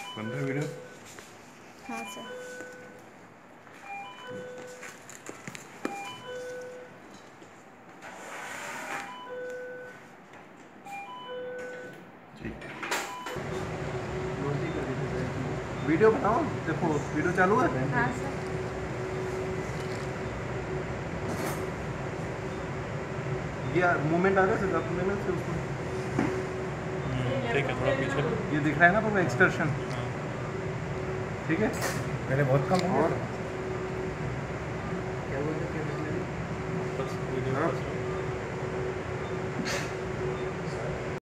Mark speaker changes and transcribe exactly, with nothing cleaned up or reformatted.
Speaker 1: बन रहा है वीडियो?
Speaker 2: हाँ सर।
Speaker 1: ठीक है, वीडियो बनाओ। देखो वीडियो चालू है।
Speaker 2: हाँ सर।
Speaker 1: ये मूवमेंट आ रहा है सर, लेना से उसको।
Speaker 3: ठीक है, थोड़ा पीछे लो।
Speaker 1: ये दिख रहा है ना पूरा एक्सटर्शन।
Speaker 3: हाँ।
Speaker 1: ठीक है,
Speaker 4: पहले बहुत कम हो
Speaker 1: और
Speaker 4: गया था।
Speaker 1: क्या बोलते हैं
Speaker 3: ऊपर से वीडियो
Speaker 1: हाँ।
Speaker 3: ऊपर से